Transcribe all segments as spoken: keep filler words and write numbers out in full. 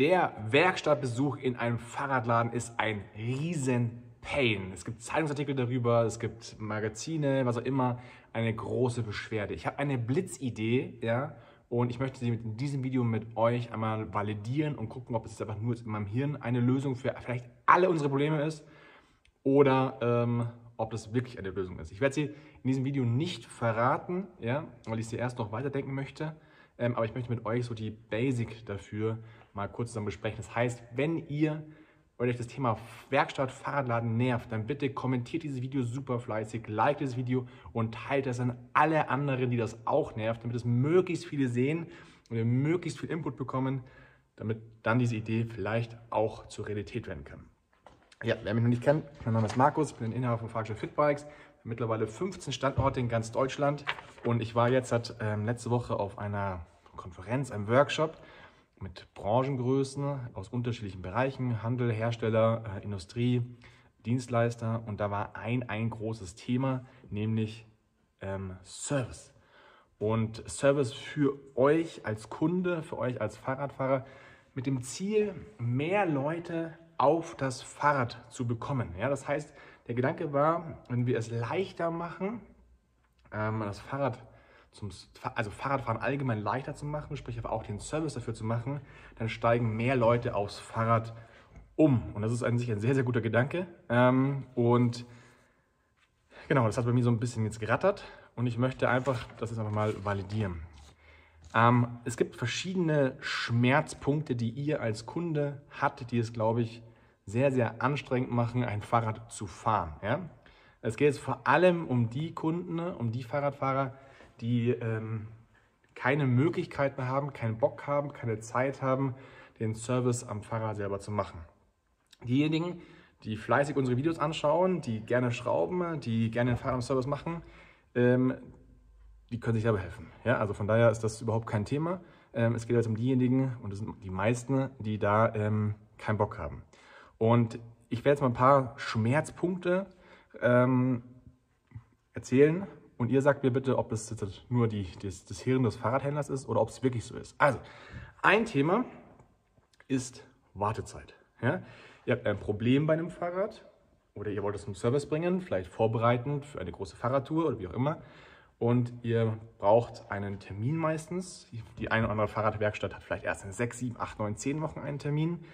Der Werkstattbesuch in einem Fahrradladen ist ein riesen Pain. Es gibt Zeitungsartikel darüber, es gibt Magazine, was auch immer, eine große Beschwerde. Ich habe eine Blitzidee, ja, und ich möchte sie mit diesem Video mit euch einmal validieren und gucken, ob es einfach nur in meinem Hirn eine Lösung für vielleicht alle unsere Probleme ist oder ähm, ob das wirklich eine Lösung ist. Ich werde sie in diesem Video nicht verraten, ja, weil ich sie erst noch weiterdenken möchte. Ähm, aber ich möchte mit euch so die Basic dafür mal kurz zusammen besprechen. Das heißt, wenn ihr euch das Thema Werkstatt, Fahrradladen nervt, dann bitte kommentiert dieses Video super fleißig, liked dieses Video und teilt es an alle anderen, die das auch nervt, damit es möglichst viele sehen und wir möglichst viel Input bekommen, damit dann diese Idee vielleicht auch zur Realität werden kann. Ja, wer mich noch nicht kennt, mein Name ist Markus, ich bin ein Inhaber von Fahrgeschäft Fitbikes, mittlerweile fünfzehn Standorte in ganz Deutschland und ich war jetzt seit, ähm, letzte Woche auf einer Konferenz, einem Workshop mit Branchengrößen aus unterschiedlichen Bereichen, Handel, Hersteller, äh, Industrie, Dienstleister und da war ein, ein großes Thema, nämlich ähm, Service. Und Service für euch als Kunde, für euch als Fahrradfahrer mit dem Ziel, mehr Leute auf das Fahrrad zu bekommen. Ja, das heißt, der Gedanke war, wenn wir es leichter machen, ähm, das Fahrrad Zum, also Fahrradfahren allgemein leichter zu machen, sprich aber auch den Service dafür zu machen, dann steigen mehr Leute aufs Fahrrad um. Und das ist an sich ein sehr, sehr guter Gedanke. Ähm, und genau, das hat bei mir so ein bisschen jetzt gerattert und ich möchte einfach das jetzt einfach mal validieren. Ähm, es gibt verschiedene Schmerzpunkte, die ihr als Kunde habt, die es, glaube ich, sehr, sehr anstrengend machen, ein Fahrrad zu fahren. Ja? Es geht jetzt vor allem um die Kunden, um die Fahrradfahrer, die ähm, keine Möglichkeit mehr haben, keinen Bock haben, keine Zeit haben, den Service am Fahrrad selber zu machen. Diejenigen, die fleißig unsere Videos anschauen, die gerne schrauben, die gerne den Fahrradservice machen, ähm, die können sich selber helfen. Ja, also von daher ist das überhaupt kein Thema. Ähm, es geht jetzt um diejenigen, und das sind die meisten, die da ähm, keinen Bock haben. Und ich werde jetzt mal ein paar Schmerzpunkte ähm, erzählen. Und ihr sagt mir bitte, ob das jetzt nur die, das, das Hirn des Fahrradhändlers ist oder ob es wirklich so ist. Also, ein Thema ist Wartezeit. Ja? Ihr habt ein Problem bei einem Fahrrad oder ihr wollt es zum Service bringen, vielleicht vorbereitend für eine große Fahrradtour oder wie auch immer. Und ihr braucht einen Termin meistens. Die eine oder andere Fahrradwerkstatt hat vielleicht erst in sechs, sieben, acht, neun, zehn Wochen einen Termin.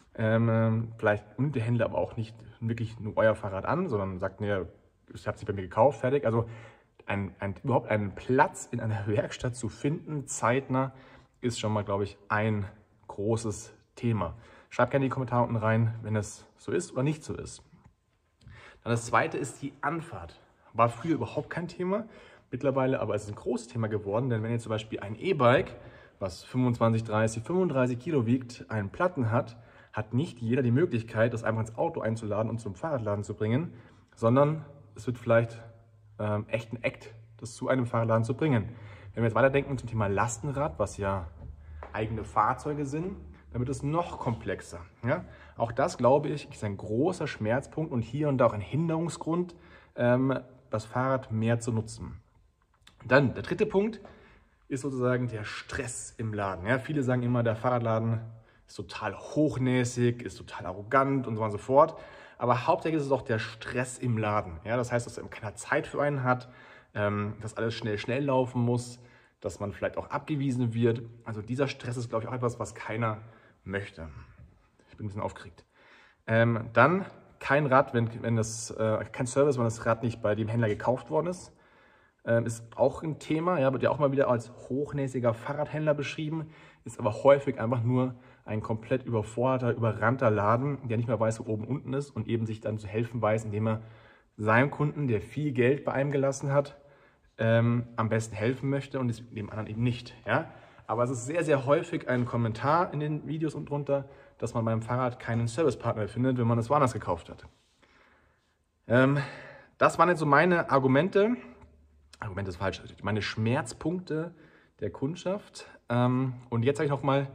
Ähm, vielleicht nimmt der Händler aber auch nicht wirklich nur euer Fahrrad an, sondern sagt, nee, ich habe es nicht bei mir gekauft, fertig. Also Ein, ein, überhaupt einen Platz in einer Werkstatt zu finden, zeitnah, ist schon mal, glaube ich, ein großes Thema. Schreibt gerne in die Kommentare unten rein, wenn es so ist oder nicht so ist. Dann das zweite ist die Anfahrt. War früher überhaupt kein Thema, mittlerweile aber ist es ein großes Thema geworden, denn wenn ihr zum Beispiel ein E-Bike, was fünfundzwanzig, dreißig, fünfunddreißig Kilo wiegt, einen Platten hat, hat nicht jeder die Möglichkeit, das einfach ins Auto einzuladen und zum Fahrradladen zu bringen, sondern es wird vielleicht Ähm, echt ein Act, das zu einem Fahrradladen zu bringen. Wenn wir jetzt weiterdenken zum Thema Lastenrad, was ja eigene Fahrzeuge sind, dann wird es noch komplexer. Ja? Auch das, glaube ich, ist ein großer Schmerzpunkt und hier und da auch ein Hinderungsgrund, ähm, das Fahrrad mehr zu nutzen. Dann der dritte Punkt ist sozusagen der Stress im Laden. Ja? Viele sagen immer, der Fahrradladen ist total hochnäsig, ist total arrogant und so weiter und so fort. Aber hauptsächlich ist es auch der Stress im Laden. Ja, das heißt, dass er keiner Zeit für einen hat, ähm, dass alles schnell, schnell laufen muss, dass man vielleicht auch abgewiesen wird. Also dieser Stress ist, glaube ich, auch etwas, was keiner möchte. Ich bin ein bisschen aufgeregt. Ähm, dann kein Rad, wenn, wenn das, äh, kein Service, wenn das Rad nicht bei dem Händler gekauft worden ist. Ähm, ist auch ein Thema, ja, wird ja auch mal wieder als hochnäsiger Fahrradhändler beschrieben, ist aber häufig einfach nur ein komplett überforderter, überrannter Laden, der nicht mehr weiß, wo oben unten ist und eben sich dann zu helfen weiß, indem er seinem Kunden, der viel Geld bei einem gelassen hat, ähm, am besten helfen möchte und dem anderen eben nicht. Ja? Aber es ist sehr, sehr häufig ein Kommentar in den Videos und drunter, dass man beim Fahrrad keinen Servicepartner findet, wenn man es woanders gekauft hat. Ähm, das waren jetzt so meine Argumente, Argument ist falsch, meine Schmerzpunkte der Kundschaft. Ähm, und jetzt habe ich noch mal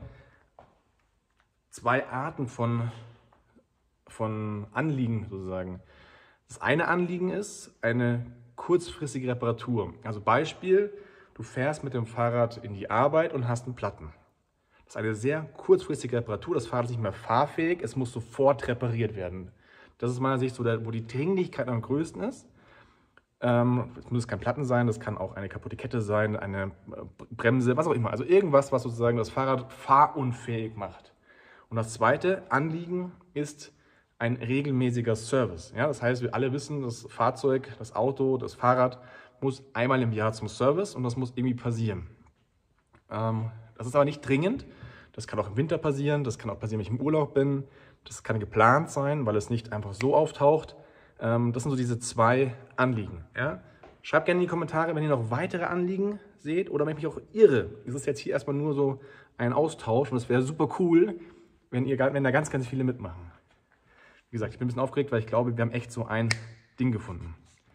zwei Arten von, von Anliegen sozusagen. Das eine Anliegen ist eine kurzfristige Reparatur. Also Beispiel, du fährst mit dem Fahrrad in die Arbeit und hast einen Platten. Das ist eine sehr kurzfristige Reparatur. Das Fahrrad ist nicht mehr fahrfähig, es muss sofort repariert werden. Das ist aus meiner Sicht so, der, wo die Dringlichkeit am größten ist. Ähm, es muss kein Platten sein, das kann auch eine kaputte Kette sein, eine Bremse, was auch immer. Also irgendwas, was sozusagen das Fahrrad fahrunfähig macht. Und das zweite Anliegen ist ein regelmäßiger Service. Ja, das heißt, wir alle wissen, das Fahrzeug, das Auto, das Fahrrad muss einmal im Jahr zum Service und das muss irgendwie passieren. Ähm, das ist aber nicht dringend. Das kann auch im Winter passieren, das kann auch passieren, wenn ich im Urlaub bin. Das kann geplant sein, weil es nicht einfach so auftaucht. Ähm, das sind so diese zwei Anliegen. Ja? Schreibt gerne in die Kommentare, wenn ihr noch weitere Anliegen seht oder wenn ich mich auch irre. Es ist jetzt hier erstmal nur so ein Austausch und es wäre super cool, wenn, ihr, wenn da ganz, ganz viele mitmachen. Wie gesagt, ich bin ein bisschen aufgeregt, weil ich glaube, wir haben echt so ein Ding gefunden.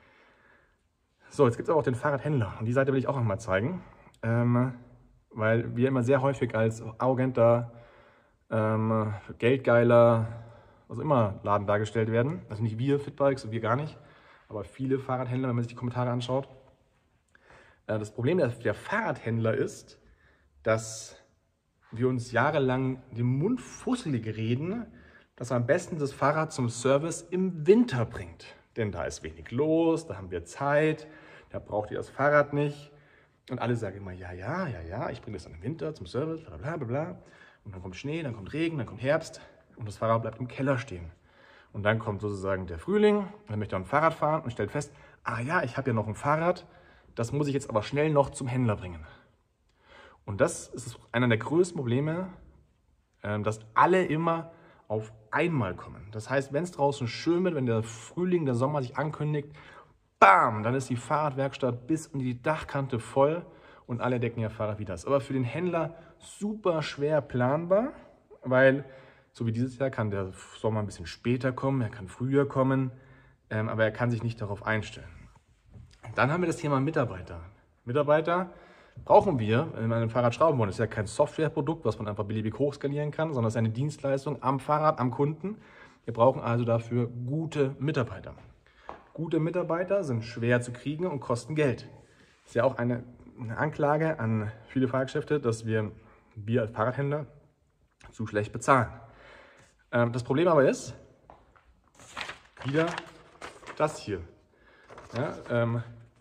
So, jetzt gibt es aber auch den Fahrradhändler und die Seite will ich auch noch mal zeigen, ähm, weil wir immer sehr häufig als arrogenter, ähm, geldgeiler, was immer Laden dargestellt werden. Also nicht wir Fitbikes und wir gar nicht, aber viele Fahrradhändler, wenn man sich die Kommentare anschaut. Äh, das Problem der, der Fahrradhändler ist, dass wir uns jahrelang den Mund fusselig reden, dass am besten das Fahrrad zum Service im Winter bringt. Denn da ist wenig los, da haben wir Zeit, da braucht ihr das Fahrrad nicht. Und alle sagen immer, ja, ja, ja, ja, ich bringe das dann im Winter zum Service, bla bla bla bla. Und dann kommt Schnee, dann kommt Regen, dann kommt Herbst und das Fahrrad bleibt im Keller stehen. Und dann kommt sozusagen der Frühling, dann möchte er ein Fahrrad fahren und stellt fest, ah ja, ich habe ja noch ein Fahrrad, das muss ich jetzt aber schnell noch zum Händler bringen. Und das ist einer der größten Probleme, dass alle immer auf einmal kommen. Das heißt, wenn es draußen schön wird, wenn der Frühling, der Sommer sich ankündigt, bam, dann ist die Fahrradwerkstatt bis in die Dachkante voll und alle decken ihr Fahrrad wie das. Aber für den Händler super schwer planbar, weil so wie dieses Jahr kann der Sommer ein bisschen später kommen, er kann früher kommen, ähm, aber er kann sich nicht darauf einstellen. Dann haben wir das Thema Mitarbeiter. Mitarbeiter brauchen wir, wenn wir ein Fahrrad schrauben wollen. Das ist ja kein Softwareprodukt, was man einfach beliebig hochskalieren kann, sondern es ist eine Dienstleistung am Fahrrad, am Kunden. Wir brauchen also dafür gute Mitarbeiter. Gute Mitarbeiter sind schwer zu kriegen und kosten Geld. Das ist ja auch eine, eine Anklage an viele Fahrgeschäfte, dass wir, wir als Fahrradhändler zu schlecht bezahlen. Ähm, das Problem aber ist, wieder das hier. Ja, ähm,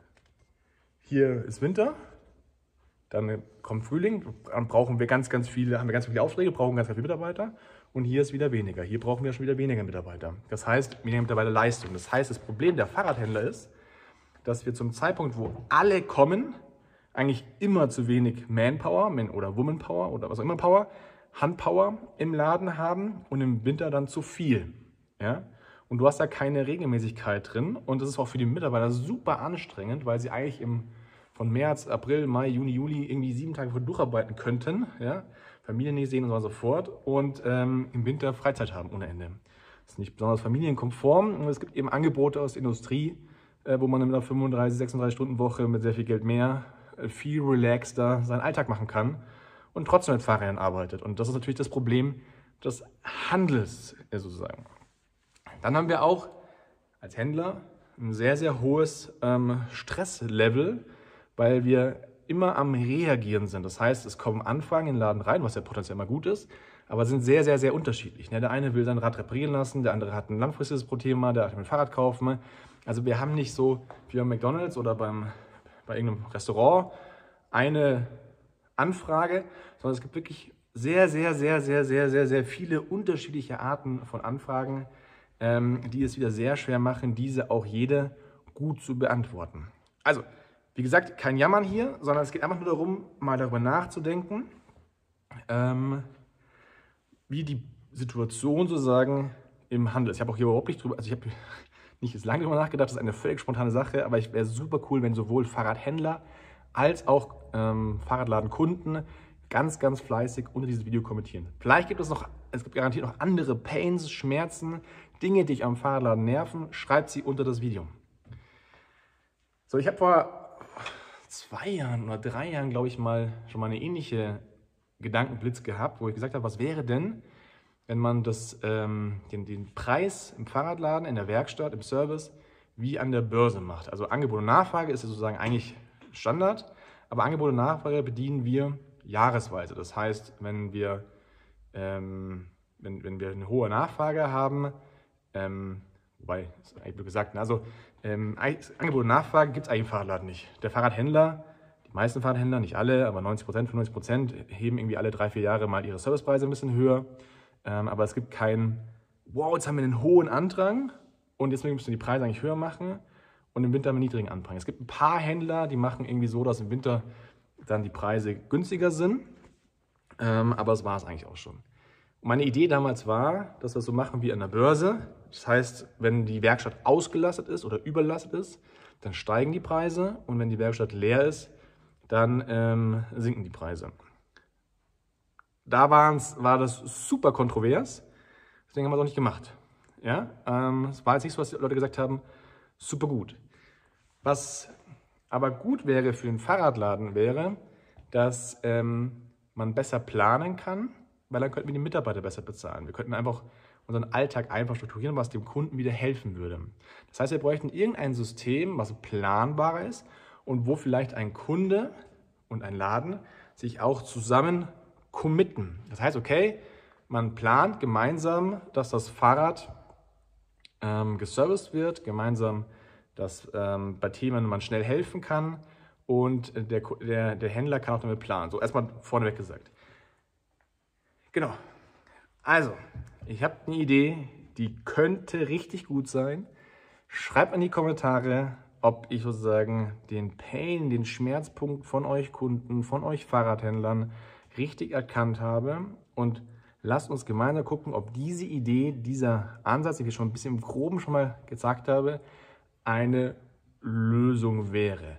hier ist Winter. Dann kommt Frühling, dann brauchen wir ganz, ganz viele, haben wir ganz viele Aufträge, brauchen ganz, ganz viele Mitarbeiter. Und hier ist wieder weniger. Hier brauchen wir schon wieder weniger Mitarbeiter. Das heißt, weniger Mitarbeiterleistung. Das heißt, das Problem der Fahrradhändler ist, dass wir zum Zeitpunkt, wo alle kommen, eigentlich immer zu wenig Manpower oder Womanpower oder was auch immer Power, Handpower im Laden haben und im Winter dann zu viel. Ja? Und du hast da keine Regelmäßigkeit drin. Und das ist auch für die Mitarbeiter super anstrengend, weil sie eigentlich im von März, April, Mai, Juni, Juli irgendwie sieben Tage vor durcharbeiten könnten, ja, Familien nicht sehen und so weiter und so fort und ähm, im Winter Freizeit haben ohne Ende. Das ist nicht besonders familienkonform und es gibt eben Angebote aus der Industrie, äh, wo man mit einer fünfunddreißig, sechsunddreißig Stunden Woche mit sehr viel Geld mehr, äh, viel relaxter seinen Alltag machen kann und trotzdem mit Fahrrädern arbeitet. Und das ist natürlich das Problem des Handels äh, sozusagen. Dann haben wir auch als Händler ein sehr, sehr hohes ähm, Stresslevel, weil wir immer am Reagieren sind. Das heißt, es kommen Anfragen in den Laden rein, was ja potenziell immer gut ist, aber sind sehr, sehr, sehr unterschiedlich. Der eine will sein Rad reparieren lassen, der andere hat ein langfristiges Thema, der hat ein Fahrrad kaufen. Also wir haben nicht so wie bei McDonald's oder beim, bei irgendeinem Restaurant eine Anfrage, sondern es gibt wirklich sehr, sehr, sehr, sehr, sehr, sehr, sehr viele unterschiedliche Arten von Anfragen, ähm, die es wieder sehr schwer machen, diese auch jede gut zu beantworten. Also, wie gesagt, kein Jammern hier, sondern es geht einfach nur darum, mal darüber nachzudenken, ähm, wie die Situation sozusagen im Handel ist. Ich habe auch hier überhaupt nicht drüber, also ich habe nicht jetzt lange darüber nachgedacht, das ist eine völlig spontane Sache, aber ich wäre super cool, wenn sowohl Fahrradhändler als auch ähm, Fahrradladenkunden ganz, ganz fleißig unter dieses Video kommentieren. Vielleicht gibt es noch, es gibt garantiert noch andere Pains, Schmerzen, Dinge, die euch am Fahrradladen nerven, schreibt sie unter das Video. So, ich habe vor zwei Jahren oder drei Jahren, glaube ich, mal schon mal eine ähnliche Gedankenblitz gehabt, wo ich gesagt habe, was wäre denn, wenn man das, ähm, den, den Preis im Fahrradladen, in der Werkstatt, im Service, wie an der Börse macht. Also Angebot und Nachfrage ist ja sozusagen eigentlich Standard, aber Angebot und Nachfrage bedienen wir jahresweise. Das heißt, wenn wir, ähm, wenn, wenn wir eine hohe Nachfrage haben, ähm, wobei, das ist eigentlich blöd gesagt, also ähm, Angebot und Nachfrage gibt es eigentlich im Fahrradladen nicht. Der Fahrradhändler, die meisten Fahrradhändler, nicht alle, aber neunzig Prozent, fünfundneunzig Prozent heben irgendwie alle drei, vier Jahre mal ihre Servicepreise ein bisschen höher. Ähm, aber es gibt keinen, wow, jetzt haben wir einen hohen Andrang und deswegen müssen wir die Preise eigentlich höher machen und im Winter haben wir einen niedrigen Andrang. Es gibt ein paar Händler, die machen irgendwie so, dass im Winter dann die Preise günstiger sind, ähm, aber das war es eigentlich auch schon. Und meine Idee damals war, dass wir es so machen wie an der Börse. Das heißt, wenn die Werkstatt ausgelastet ist oder überlastet ist, dann steigen die Preise und wenn die Werkstatt leer ist, dann ähm, sinken die Preise. Da waren's, war das super kontrovers, deswegen haben wir es auch nicht gemacht. Ja? Ähm, es war jetzt nicht so, dass die Leute gesagt haben, super gut. Was aber gut wäre für den Fahrradladen wäre, dass ähm, man besser planen kann, weil dann könnten wir die Mitarbeiter besser bezahlen. Wir könnten einfach unseren Alltag einfach strukturieren, was dem Kunden wieder helfen würde. Das heißt, wir bräuchten irgendein System, was planbarer ist und wo vielleicht ein Kunde und ein Laden sich auch zusammen committen. Das heißt, okay, man plant gemeinsam, dass das Fahrrad ähm, geserviced wird, gemeinsam, dass ähm, bei Themen man schnell helfen kann und der, der, der Händler kann auch damit planen. So erstmal vorneweg gesagt. Genau. Also, ich habe eine Idee, die könnte richtig gut sein. Schreibt in die Kommentare, ob ich sozusagen den Pain, den Schmerzpunkt von euch Kunden, von euch Fahrradhändlern richtig erkannt habe und lasst uns gemeinsam gucken, ob diese Idee, dieser Ansatz, den ich schon ein bisschen im Groben schon mal gesagt habe, eine Lösung wäre.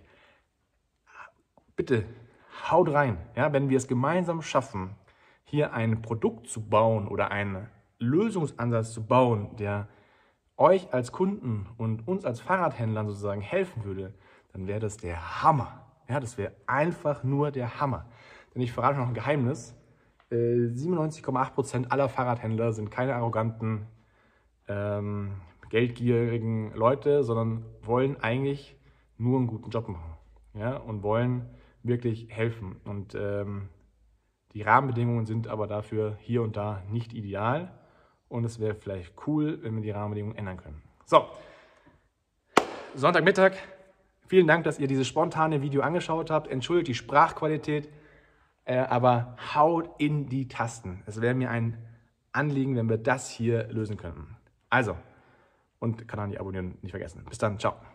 Bitte haut rein, ja, wenn wir es gemeinsam schaffen, hier ein Produkt zu bauen oder einen Lösungsansatz zu bauen, der euch als Kunden und uns als Fahrradhändlern sozusagen helfen würde, dann wäre das der Hammer. Ja, das wäre einfach nur der Hammer. Denn ich verrate noch ein Geheimnis. siebenundneunzig Komma acht Prozent aller Fahrradhändler sind keine arroganten, ähm, geldgierigen Leute, sondern wollen eigentlich nur einen guten Job machen. Ja, und wollen wirklich helfen. Und ähm, die Rahmenbedingungen sind aber dafür hier und da nicht ideal. Und es wäre vielleicht cool, wenn wir die Rahmenbedingungen ändern können. So, Sonntagmittag. Vielen Dank, dass ihr dieses spontane Video angeschaut habt. Entschuldigt die Sprachqualität, äh, aber haut in die Tasten. Es wäre mir ein Anliegen, wenn wir das hier lösen könnten. Also, und Kanal abonnieren nicht vergessen. Bis dann, ciao.